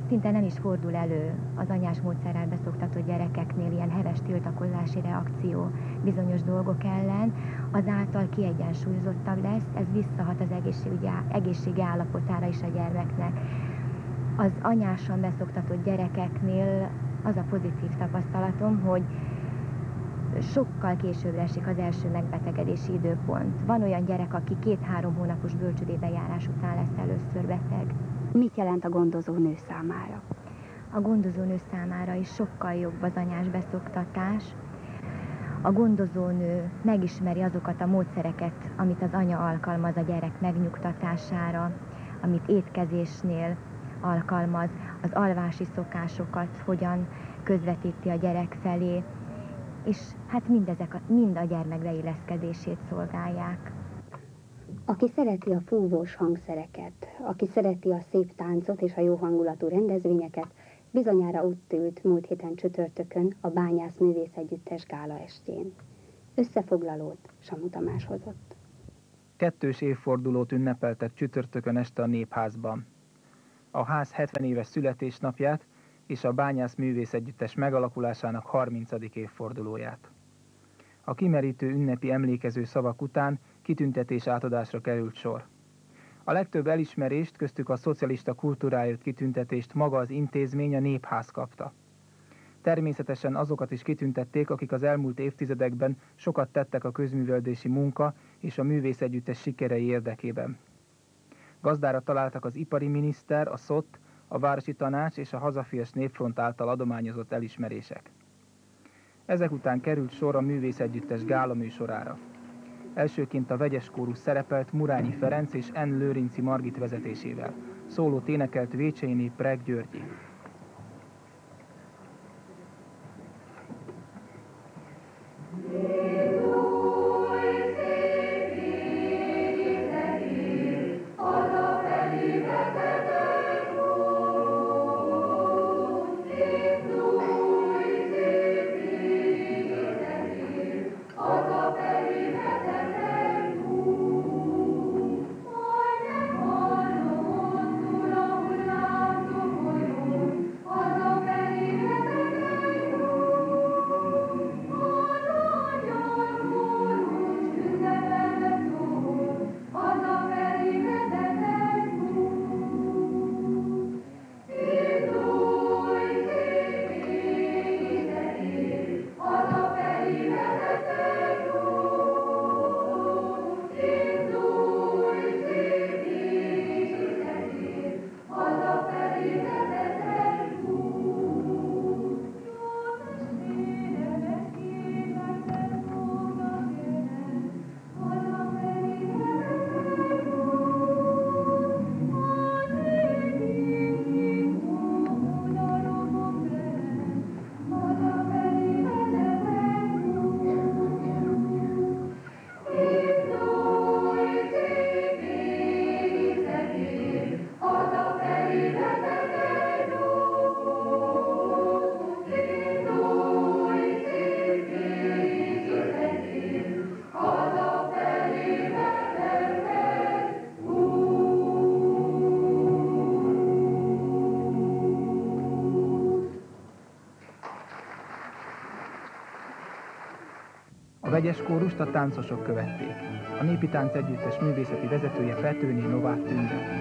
szinte nem is fordul elő az anyás módszerrel beszoktatott gyerekeknél ilyen heves tiltakozási reakció bizonyos dolgok ellen, azáltal kiegyensúlyozottabb lesz, ez visszahat az egészségi állapotára is a gyermeknek. Az anyásan beszoktatott gyerekeknél az a pozitív tapasztalatom, hogy sokkal későbbre esik az első megbetegedési időpont. Van olyan gyerek, aki 2-3 hónapos bölcsődébejárás után lesz először beteg. Mit jelent a gondozónő számára? A gondozónő számára is sokkal jobb az anyás beszoktatás. A gondozónő megismeri azokat a módszereket, amit az anya alkalmaz a gyerek megnyugtatására, amit étkezésnél alkalmaz, az alvási szokásokat hogyan közvetíti a gyerek felé, és hát mindezek mind a gyermek beilleszkedését szolgálják. Aki szereti a fúvós hangszereket, aki szereti a szép táncot és a jó hangulatú rendezvényeket, bizonyára ott ült múlt héten csütörtökön a Bányász Művészegyüttes gála estjén. Összefoglalót Samu Tamás hozott. 2. évfordulót ünnepeltek csütörtökön este a Népházban. A ház 70 éves születésnapját és a Bányász Művészegyüttes megalakulásának 30. évfordulóját. A kimerítő ünnepi emlékező szavak után kitüntetés átadásra került sor. A legtöbb elismerést, köztük a szocialista kultúráért kitüntetést maga az intézmény, a Népház kapta. Természetesen azokat is kitüntették, akik az elmúlt évtizedekben sokat tettek a közművelődési munka és a művészegyüttes sikerei érdekében. Gazdára találtak az ipari miniszter, a SZOT, a Városi Tanács és a Hazafias Népfront által adományozott elismerések. Ezek után került sor a művészegyüttes gála műsorára. Elsőként a vegyes kórus szerepelt Murányi Ferenc és N. Lőrinci Margit vezetésével. Szólót énekelt Vécsényi Preg Györgyi. A vegyes kórust a táncosok követték. A Népi Tánc Együttes művészeti vezetője Petőné Novák Tünde.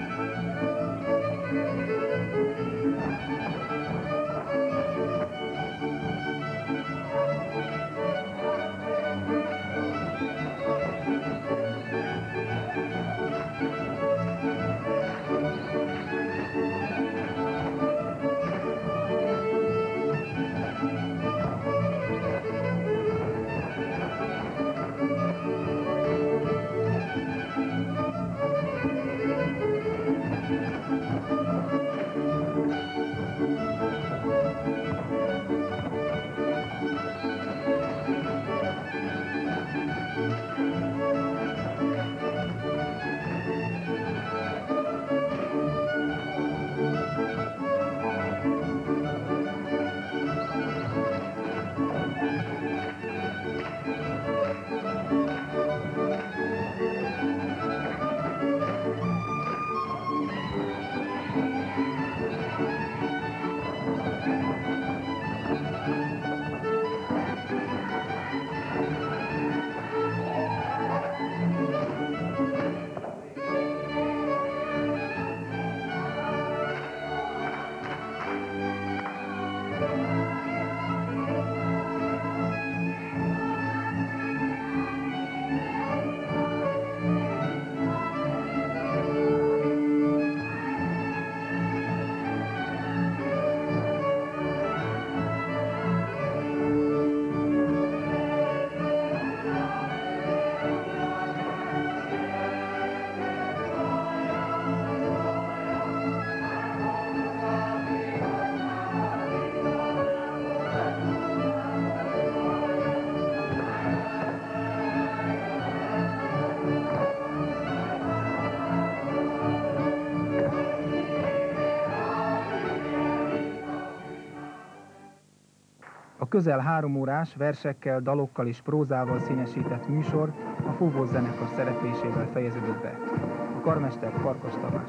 közel 3 órás versekkel, dalokkal és prózával színesített műsor a Fúvós zenekar szereplésével fejeződött be. A karmester Farkas Tamás.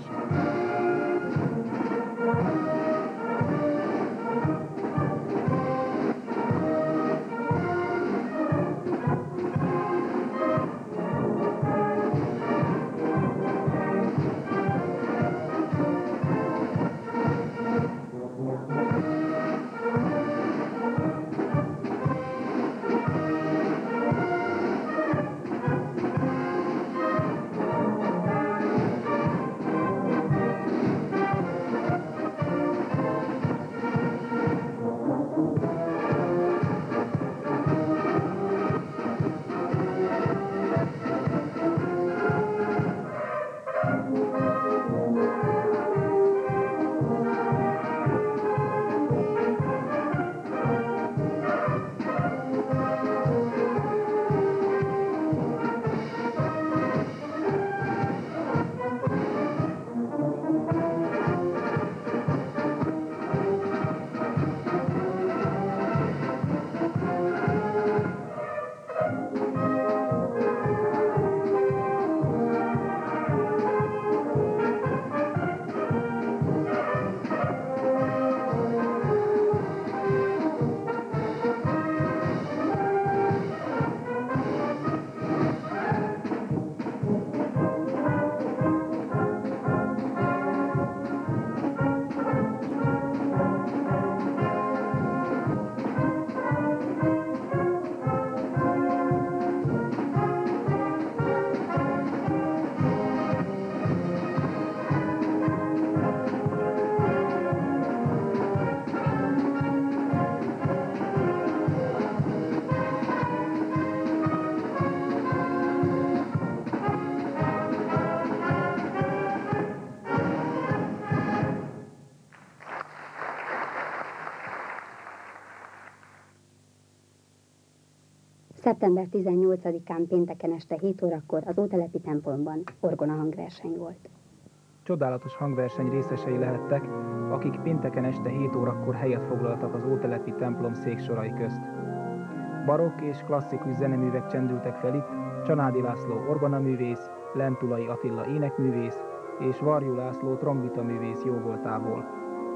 Szeptember 18-án pénteken este 7 órakor az Ótelepi templomban orgona hangverseny volt. Csodálatos hangverseny részesei lehettek, akik pénteken este 7 órakor helyet foglaltak az Ótelepi templom széksorai közt. Barokk és klasszikus zeneművek csendültek fel itt, Csanádi László orgonaművész, Lentulai Attila énekművész és Varjú László trombitaművész jóvoltából.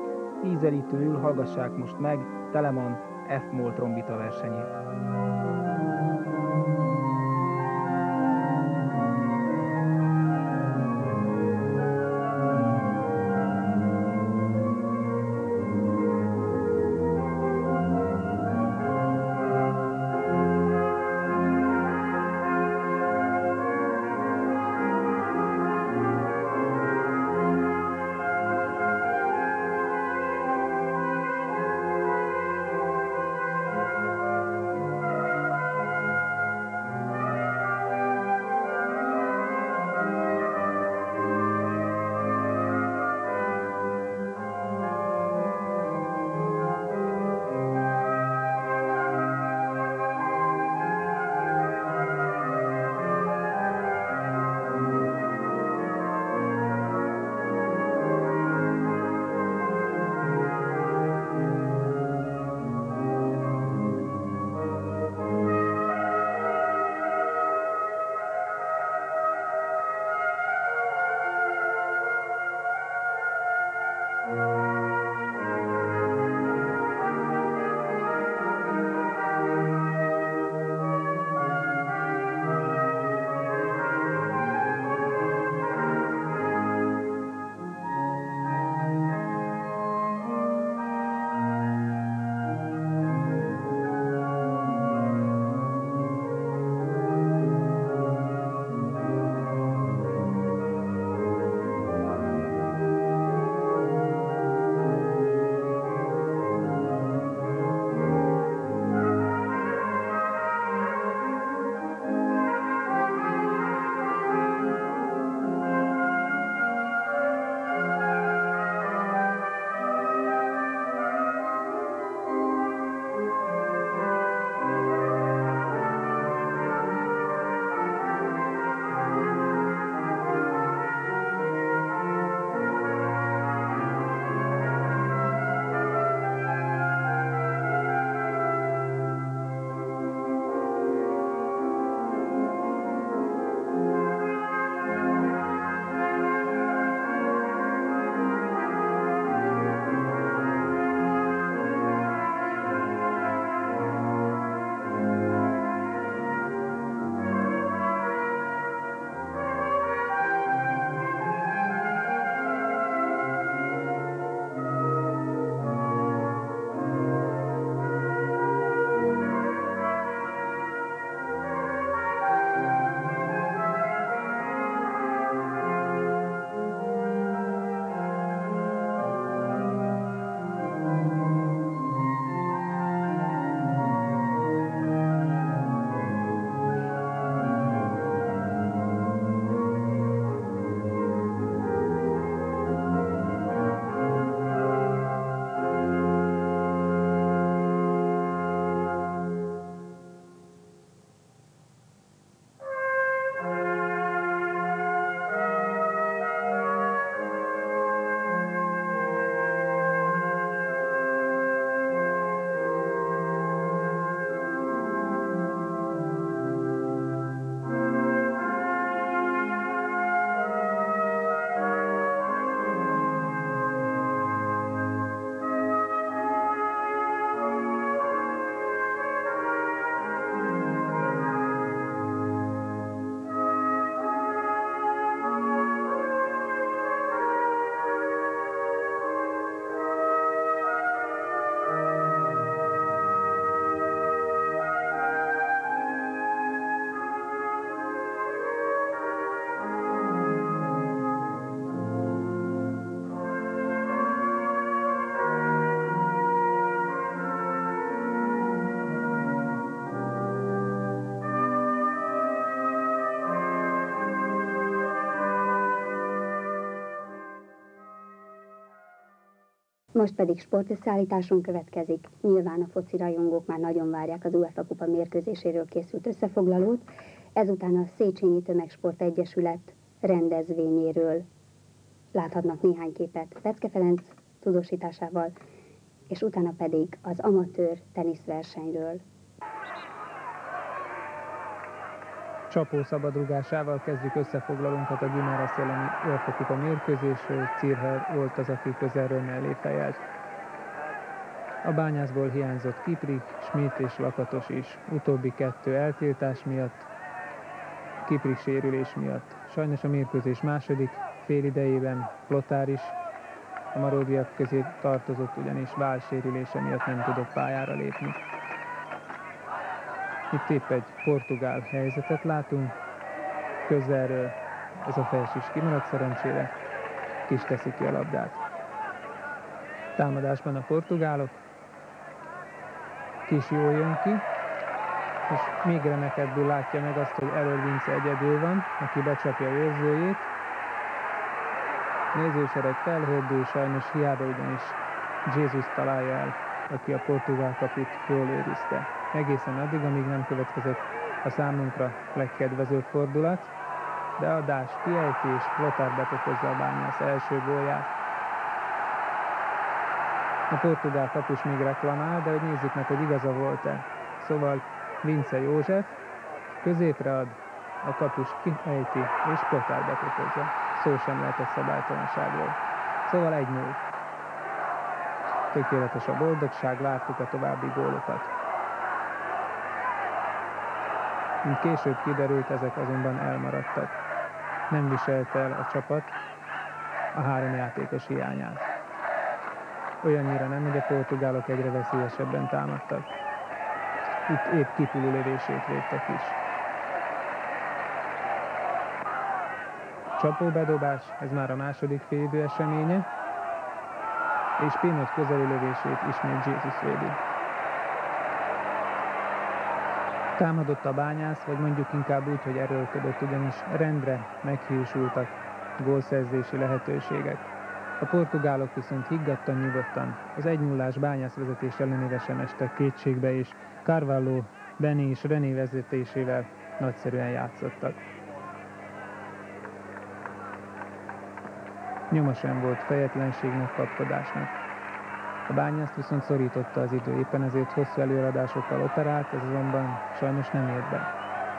Ízelítőül hallgassák most meg Telemann F-moll trombita versenyét. Most pedig sportösszeállításunk következik. Nyilván a foci rajongók már nagyon várják az UEFA Kupa mérkőzéséről készült összefoglalót. Ezután a Széchenyi Tömegsport Egyesület rendezvényéről láthatnak néhány képet Pecke Ferenc tudósításával, és utána pedig az amatőr teniszversenyről. Csapó szabadrugásával kezdjük összefoglalónkat a Guimarães elleni UEFA Kupa mérkőzésről. Cirher volt az, aki közelről mellé fejelt. A Bányászból hiányzott Kiprich, Schmidt és Lakatos is. Utóbbi kettő eltiltás miatt, Kiprich sérülés miatt. Sajnos a mérkőzés második félidejében Plotár is a maródiak közé tartozott, ugyanis vállsérülése miatt nem tudott pályára lépni. Itt épp egy portugál helyzetet látunk, közelről ez a fels is kimaradt szerencsére, Kis teszi ki a labdát. Támadásban a portugálok, Kis jól jön ki, és még remekebbül látja meg azt, hogy elől Vince egyedül van, aki becsapja őrzőjét. Nézősereg felhordul, sajnos hiába, ugyanis Jesus találja el, aki a portugál kaput jól őrizte. Egészen addig, amíg nem következett a számunkra legkedvezőbb fordulat, de a Dás kiejti és Plotár bepokozza a Bányász első gólját. A portugál kapus még reklamál, de hogy nézzük meg, hogy igaza volt-e. Szóval Vince József középre ad, a kapus kiejti és Plotár bepokozza. Szó sem lehetett szabálytalanságról. Szóval 1-0. Tökéletes a boldogság, láttuk a további gólokat. Mint később kiderült, ezek azonban elmaradtak. Nem viselt el a csapat a 3 játékos hiányát. Olyannyira nem, hogy a portugálok egyre veszélyesebben támadtak. Itt épp kipuló lövését védtek is. Csapóbedobás, ez már a második félidő eseménye, és Pinot közeli lövését ismét Jesus védi. Támadott a Bányász, vagy mondjuk inkább úgy, hogy erőlködött, ugyanis rendre meghiúsultak gólszerzési lehetőségek. A portugálok viszont higgadtan, nyugodtan az 1-0-ás Bányász vezetés ellenére sem estek kétségbe, és Carvalho, Benny és René vezetésével nagyszerűen játszottak. Nyoma sem volt fejetlenségnek, kapkodásnak. A Bányászt viszont szorította az idő, éppen ezért hosszú előadásokkal operált, ez azonban sajnos nem ért be.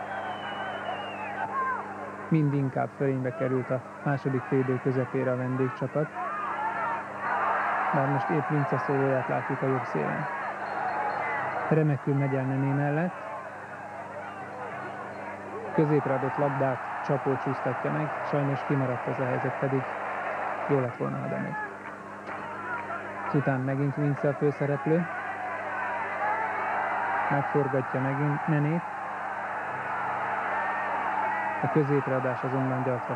Mind inkább fölénybe került a második félidő közepére a vendégcsapat, bár most épp Vince szólóját látjuk a jobb szélen. Remekül megy el Nené mellett, középre adott labdát Csapó csúsztatja meg, sajnos kimaradt ez a helyzet, pedig jó lett volna, ha bemegy. Ezután megint Vince a főszereplő, megforgatja megint Nenét, a középreadás azonban gyakran.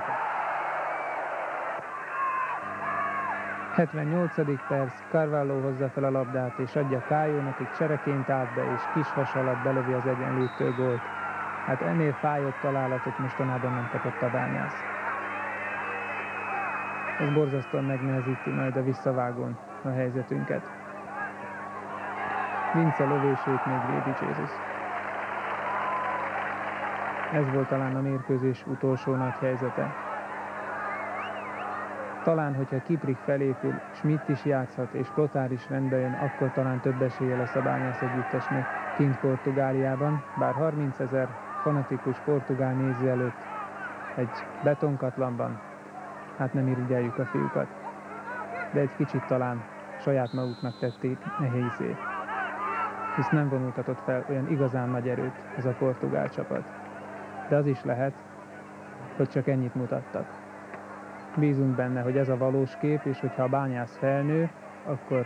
78. perc, Carvalho hozza fel a labdát és adja Kájónak, így csereként át be, és kis has alatt belövi az egyenlítő gólt. Hát ennél fájott találatot mostanában nem kapott a Bányász. Ez borzasztóan megnehezíti majd a visszavágón a helyzetünket. Vince lövését még védi Jesus. Ez volt talán a mérkőzés utolsó nagy helyzete. Talán, hogyha Kiprich felépül, Schmidt is játszhat, és Plotár is rendbe jön, akkor talán több esélye lesz a Bányász együttesnek kint Portugáliában, bár 30 000 fanatikus portugál néző előtt egy betonkatlanban, hát nem irigyeljük a fiúkat. De egy kicsit talán saját maguknak tették nehézé, hisz nem vonultatott fel olyan igazán nagy erőt ez a portugál csapat. De az is lehet, hogy csak ennyit mutattak. Bízunk benne, hogy ez a valós kép, és hogyha a Bányász felnő, akkor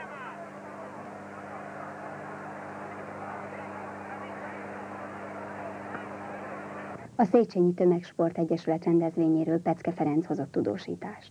a Széchenyi Tömegsport Egyesület rendezvényéről Pecke Ferenc hozott tudósítást.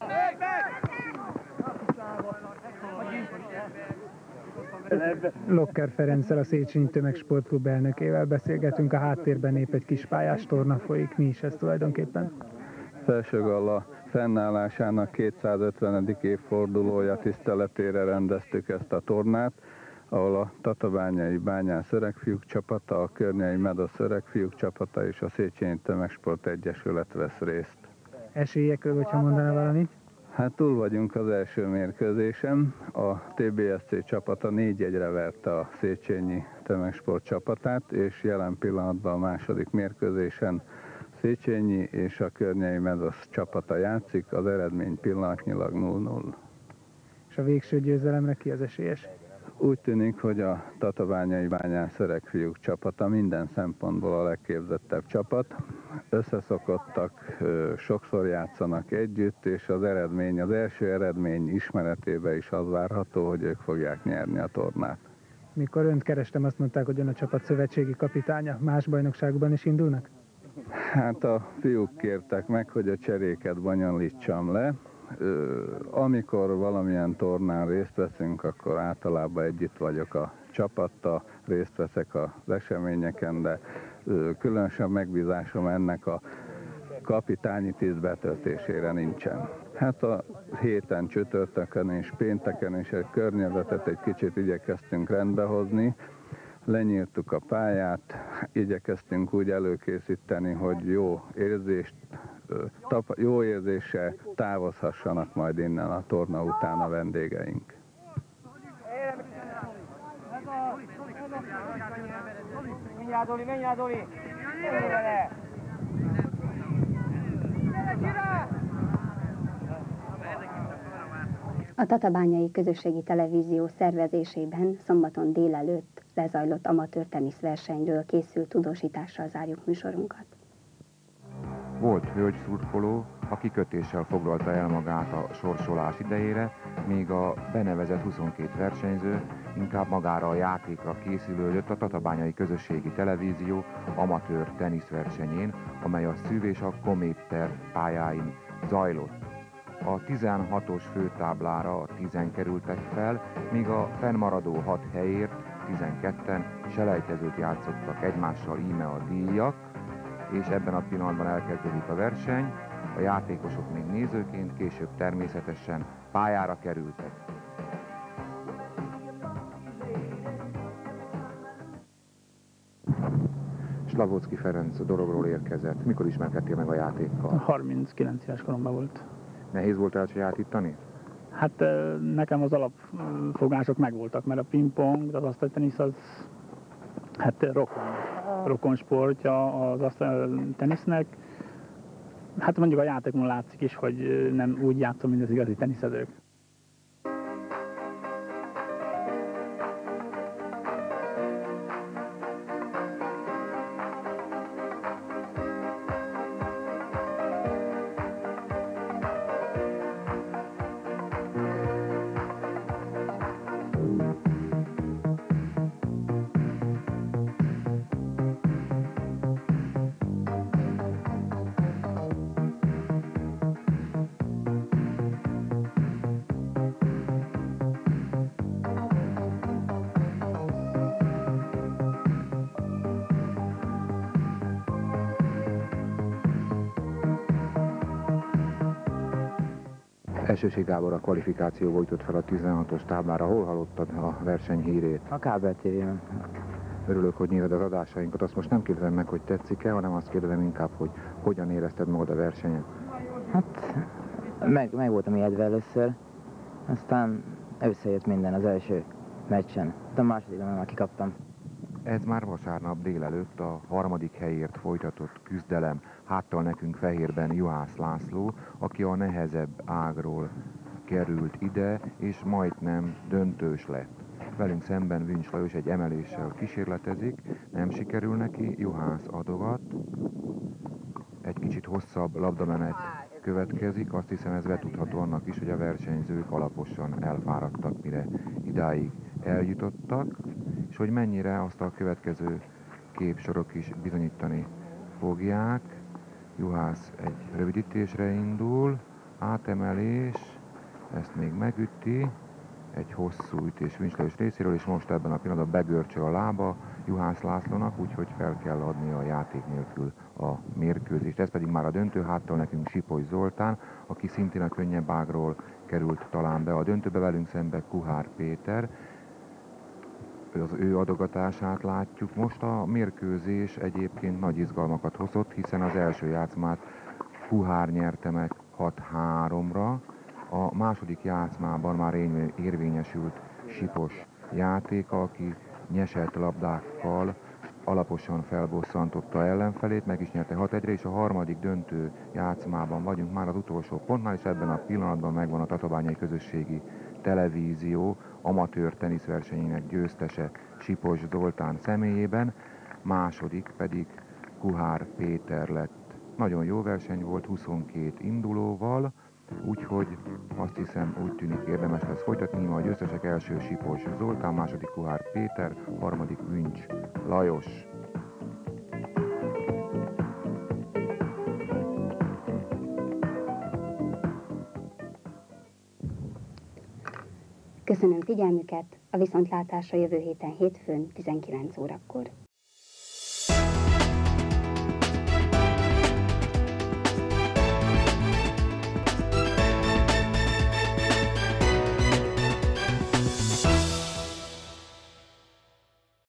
Locker Ferenccel, a Széchenyi Tömegsportklub elnökével beszélgetünk, a háttérben épp egy kis pályás torna folyik. Mi is ez tulajdonképpen? Felső Galla fennállásának 250. évfordulója tiszteletére rendeztük ezt a tornát, ahol a Tatabányai Bányász Öregfiúk csapata, a Környei Medosz Öregfiúk csapata és a Széchenyi Tömegsport Egyesület vesz részt. Esélyekről, hogyha mondaná valamit? Hát túl vagyunk az első mérkőzésen. A TBSC csapata 4-1-re verte a Széchenyi Tömegsport csapatát, és jelen pillanatban a második mérkőzésen Széchenyi és a Környei Medosz csapata játszik, az eredmény pillanatnyilag 0-0. És a végső győzelemre ki az esélyes? Úgy tűnik, hogy a Tatabányai Bányász Öregfiúk csapata minden szempontból a legképzettebb csapat. Összeszokottak, sokszor játszanak együtt, és az első eredmény ismeretében is az várható, hogy ők fogják nyerni a tornát. Mikor önt kerestem, azt mondták, hogy ön a csapat szövetségi kapitánya. Más bajnokságban is indulnak? Hát a fiúk kértek meg, hogy a cseréket bonyolítsam le. Amikor valamilyen tornán részt veszünk, akkor általában együtt vagyok a csapattal, részt veszek az eseményeken, de különösebb megbízásom ennek a kapitányi tiszt betöltésére nincsen. Hát a héten, csütörtökön és pénteken is egy környezetet egy kicsit igyekeztünk rendbehozni, lenyírtuk a pályát, igyekeztünk úgy előkészíteni, hogy jó érzéssel távozhassanak majd innen a torna után a vendégeink. A Tatabányai Közösségi Televízió szervezésében szombaton délelőtt lezajlott amatőr teniszversenyről készült tudósítással zárjuk műsorunkat. Volt hölgyszurkoló, aki kötéssel foglalta el magát a sorsolás idejére, míg a benevezett 22 versenyző inkább magára a játékra készülődött a Tatabányai Közösségi Televízió amatőr teniszversenyén, amely a Szűv és a Kométer pályáin zajlott. A 16-os főtáblára 10-en kerültek fel, míg a fennmaradó 6 helyért 12-en selejtezőt játszottak egymással, íme a díjak, és ebben a pillanatban elkezdődik a verseny. A játékosok még nézőként, később természetesen pályára kerültek. Slavocki Ferenc Dorogról érkezett. Mikor ismerkedtél meg a játékkal? 39 éves koromban volt. Nehéz volt elsajátítani? Hát nekem az alapfogások megvoltak, mert a pingpong, az asztaltenisz az hát rokon sportja az asztaltenisznek. Hát mondjuk a játékon látszik is, hogy nem úgy játszom, mint az igazi teniszezők. Elsőség Gábor a kvalifikációból jutott fel a 16-os táblára. Hol hallottad a verseny hírét? A Kábel TV-n. Örülök, hogy nézed az adásainkat. Azt most nem kérdezem meg, hogy tetszik-e, hanem azt kérdezem inkább, hogy hogyan érezted magad a versenyen. Hát, meg voltam ijedve először, aztán összejött minden az első meccsen. De a másodikban már kikaptam. Ez már vasárnap délelőtt a harmadik helyért folytatott küzdelem. Háttal nekünk fehérben Juhász László, aki a nehezebb ágról került ide, és majdnem döntős lett. Velünk szemben Vincs Lajos egy emeléssel kísérletezik, nem sikerül neki, Juhász adogat. Egy kicsit hosszabb labdamenet következik, azt hiszem ez betudható annak is, hogy a versenyzők alaposan elfáradtak, mire idáig eljutottak, és hogy mennyire azt a következő képsorok is bizonyítani fogják. Juhász egy rövidítésre indul, átemelés, ezt még megüti, egy hosszú ütés Vincs Lajos részéről, és most ebben a pillanatban begörcsöl a lába, Juhász Lászlónak, úgyhogy fel kell adni a játék nélkül a mérkőzést. Ez pedig már a döntő, háttal nekünk Sipos Zoltán, aki szintén a könnyebb ágról került talán be a döntőbe, velünk szembe Kuhár Péter. Az ő adogatását látjuk. Most a mérkőzés egyébként nagy izgalmakat hozott, hiszen az első játszmát Kuhár nyerte meg 6-3-ra. A második játszmában már érvényesült Sipos játéka, aki nyesett labdákkal alaposan felbosszantotta ellenfelét, meg is nyerte 6-1-re, és a harmadik döntő játszmában vagyunk már az utolsó pontnál, és ebben a pillanatban megvan a Tatabányai Közösségi Televízió amatőr teniszversenyének győztese Sipos Zoltán személyében, második pedig Kuhár Péter lett. Nagyon jó verseny volt 22 indulóval, úgyhogy azt hiszem, úgy tűnik érdemes lesz folytatni. A győztesek: első Sipos Zoltán, második Kuhár Péter, harmadik Üncs Lajos. Köszönöm figyelmüket, a viszontlátásra jövő héten hétfőn 19 órakor.